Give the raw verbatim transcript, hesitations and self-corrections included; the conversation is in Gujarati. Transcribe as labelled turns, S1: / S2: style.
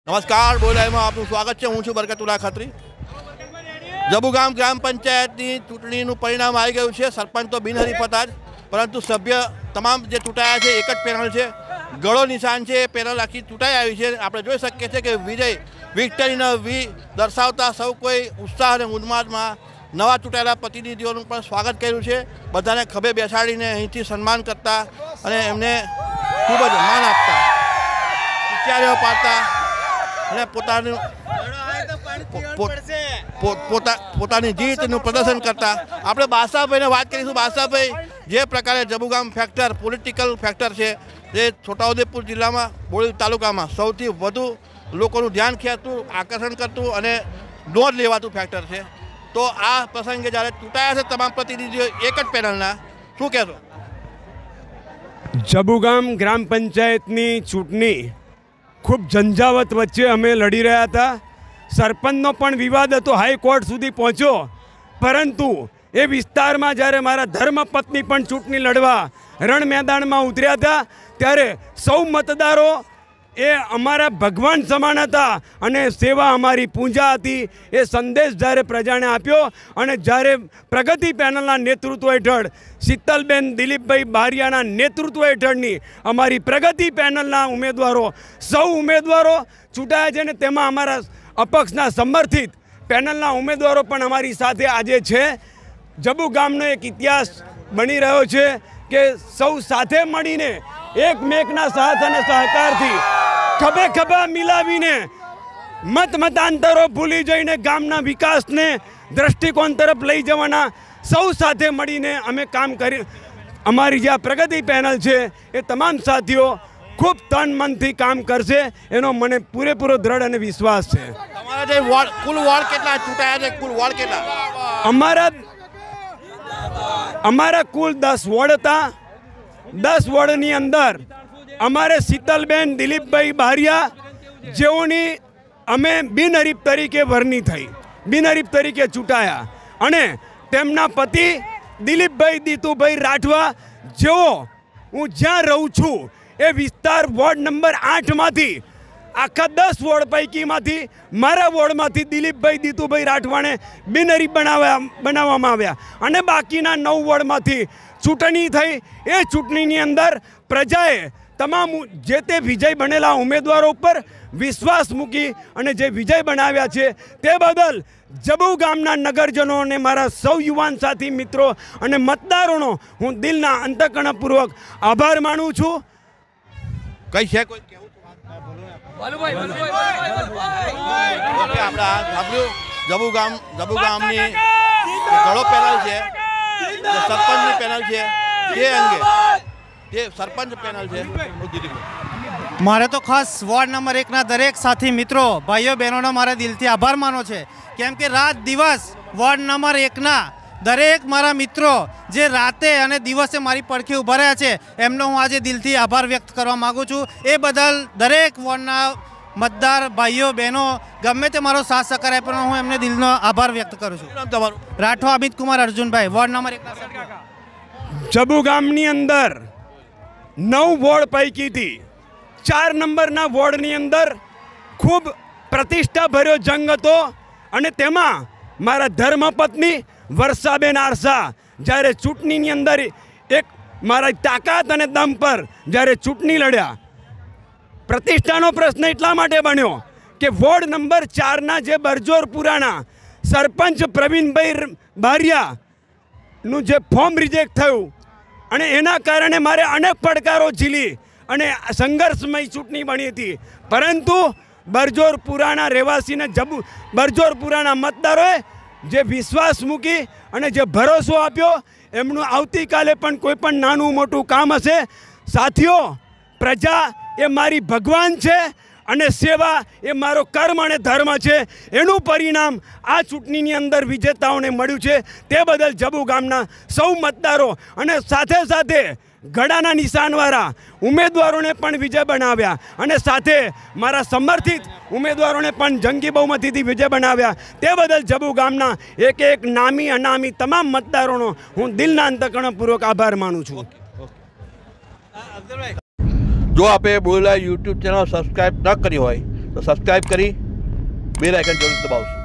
S1: નમસ્કાર, બોલાઈમાં આપનું સ્વાગત છે। હું છું બરકતુલ્લા ખત્રી। જબુગામ ગ્રામ પંચાયતની ચૂંટણીનું પરિણામ આવી ગયું છે। સરપંચ તો બિનહરીફ હતા જ, પરંતુ સભ્ય તમામ જે ચૂંટાયા છે એક જ પેનલ છે, ગળો નિશાન છે। પેનલ આખી ચૂંટાઈ આવી છે। આપણે જોઈ શકીએ છીએ કે વિજય વિક્ટરીના વી દર્શાવતા સૌ કોઈ ઉત્સાહ અને ઉન્માદમાં નવા ચૂંટાયેલા પ્રતિનિધિઓનું પણ સ્વાગત કર્યું છે। બધાને ખભે બેસાડીને અહીંથી સન્માન કરતા અને એમને ખૂબ જ માન આપતા, ઉચ્ચાર્યો પાડતા અને પોતાનું પોતાની જીતનું પ્રદર્શન કરતા। આપણે બાદશાહભાઈને વાત કરીશું। બાદશાહભાઈ, જે પ્રકારે જબુગામ ફેક્ટર પોલિટિકલ ફેક્ટર છે, જે છોટાઉદેપુર જિલ્લામાં બોડેલી તાલુકામાં સૌથી વધુ લોકોનું ધ્યાન ખેંચતું, આકર્ષણ કરતું અને નોંધ લેવાતું ફેક્ટર છે, તો આ પ્રસંગે જ્યારે ચૂંટાયા છે તમામ પ્રતિનિધિઓ એક જ પેનલના, શું કહેશો?
S2: જબુગામ ગ્રામ પંચાયતની ચૂંટણી ખૂબ ઝંઝાવત વચ્ચે અમે લડી રહ્યા હતા। સરપંચનો પણ વિવાદ હતો, હાઈકોર્ટ સુધી પહોંચ્યો, પરંતુ એ વિસ્તારમાં જ્યારે મારા ધર્મપત્ની પણ ચૂંટણી લડવા રણ મેદાનમાં ઉતર્યા હતા, ત્યારે સૌ મતદારો એ અમારા ભગવાન સમાન હતા અને સેવા અમારી પૂજા હતી। એ સંદેશ જ્યારે પ્રજાને આપ્યો અને જ્યારે પ્રગતિ પેનલના નેતૃત્વ હેઠળ શીતલબેન દિલીપભાઈ બારિયાના નેતૃત્વ હેઠળની અમારી પ્રગતિ પેનલના ઉમેદવારો સૌ ઉમેદવારો ચૂંટાયા છે ને તેમાં અમારા અપક્ષના સમર્થિત પેનલના ઉમેદવારો પણ અમારી સાથે આજે છે। જબુગામનો એક ઇતિહાસ બની રહ્યો છે કે સૌ સાથે મળીને એકમેકના સાથ અને સહકારથી ખભે ખભા મિલાવીને મત મતાંતરો ભૂલી જઈને ગામના વિકાસને દ્રષ્ટિકોણ તરફ લઈ જવાના સૌ સાથે મળીને અમે કામ કરી। અમારી જે આ પ્રગતિ પેનલ છે એ તમામ સાથીઓ ખૂબ તન મનથી કામ કરશે, એનો મને પૂરેપૂરો દ્રઢ અને વિશ્વાસ છે।
S1: તમારા જે વોર્ડ કુલ વોર્ડ કેટલા ચૂંટાયા છે? કુલ વોર્ડ કેટલા?
S2: અમારા અમારા કુલ દસ વોર્ડ હતા। દસ વોર્ડની અંદર અમારે શીતલબેન દિલીપભાઈ બારિયા જેઓની અમે બિનહરીફ તરીકે વરણી થઈ, બિનહરીફ તરીકે ચૂંટાયા, અને તેમના પતિ દિલીપભાઈ દીતુભાઈ રાઠવા, જેઓ હું જ્યાં રહું છું એ વિસ્તાર વોર્ડ નંબર આઠમાંથી આખા દસ વોર્ડ પૈકીમાંથી મારા વોર્ડમાંથી દિલીપભાઈ દીતુભાઈ રાઠવાને બિનહરીફ બનાવ્યા બનાવવામાં આવ્યા અને બાકીના નવ વોર્ડમાંથી ચૂંટણી થઈ। એ ચૂંટણીની અંદર પ્રજાએ તમામ જે તે વિજય બનેલા ઉમેદવારો ઉપર વિશ્વાસ મૂકી અને જે વિજય બનાવ્યા છે તે બદલ જબુગામના નગરજનો અને મારા સૌ યુવાન સાથી મિત્રો અને મતદારોનો હું દિલના અંતઃકરણપૂર્વક આભાર માનું છું।
S1: કઈ છે કોઈ કહેવું? આપણે સાંભળ્યું જબુગામ જબુગામની ગળો પેનલ છે, સરપંચની પેનલ છે, તે અંગે જે સરપંચ પેનલ છે,
S3: મારે તો ખાસ વોર્ડ નંબર એકના દરેક સાથી મિત્રો ભાઈઓ બહેનોનો મારા દિલથી આભાર માનો છે, કેમ કે રાત દિવસ વોર્ડ નંબર એકના દરેક મારા મિત્રો જે રાતે અને દિવસે મારી પડખે ઊભા રહ્યા છે એમનો હું આજે દિલથી આભાર વ્યક્ત કરવા માગું છું। એ બદલ દરેક વોર્ડના મતદાર ભાઈઓ બહેનો ગમે તે મારો સાથ સહકાર આપ્યો, હું એમને દિલનો આભાર વ્યક્ત કરું છું।
S1: તમારું?
S3: રાઠવા અમિત કુમાર અર્જુનભાઈ, વોર્ડ નંબર એક।
S2: જબુગામની અંદર નવ વોર્ડ પૈકીથી ચાર નંબરના વોર્ડની અંદર ખૂબ પ્રતિષ્ઠાભર્યો જંગ હતો અને તેમાં મારા ધર્મપત્ની વર્ષાબેન આરસા જ્યારે ચૂંટણીની અંદર એક મારા તાકાત અને દમ પર જ્યારે ચૂંટણી લડ્યા, પ્રતિષ્ઠાનો પ્રશ્ન એટલા માટે બન્યો કે વોર્ડ નંબર ચારના જે બરજોરપુરાના સરપંચ પ્રવીણભાઈ બારિયાનું જે ફોર્મ રિજેક્ટ થયું અને એના કારણે મારે અનેક પડકારો ઝીલી અને સંઘર્ષમય ચૂંટણી બની હતી, પરંતુ બરજોરપુરાના રહેવાસીને જબુ બરજોરપુરાના મતદારોએ જે વિશ્વાસ મૂકી અને જે ભરોસો આપ્યો, એમનું આવતીકાલે પણ કોઈ પણ નાનું મોટું કામ હશે, સાથીઓ પ્રજા એ મારી ભગવાન છે અને સેવા એ મારો કર્મ અને ધર્મ છે, એનું પરિણામ આ ચૂંટણીની અંદર વિજેતાઓને મળ્યું છે। તે બદલ જબુગામના સૌ મતદારો અને સાથે સાથે ગળાના નિશાનવાળા ઉમેદવારોને પણ વિજય બનાવ્યા અને સાથે મારા સમર્થિત ઉમેદવારોને પણ જંગી બહુમતીથી વિજય બનાવ્યા। તે બદલ જબુગામના એક એક નામી અનામી તમામ મતદારોનો હું દિલના અંતઃકરણપૂર્વક આભાર માનું છું।
S1: જો આપે બોલેલા યુટ્યુબ ચેનલ સબસ્ક્રાઈબ ન કરી હોય તો સબસ્ક્રાઈબ કરી બે આઇકન જરૂર દબાવશો.